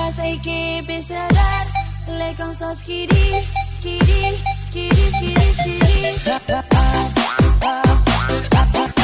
ganas hay que empezar a darle con sos skiri, skiri, skiri, skiri, skiri.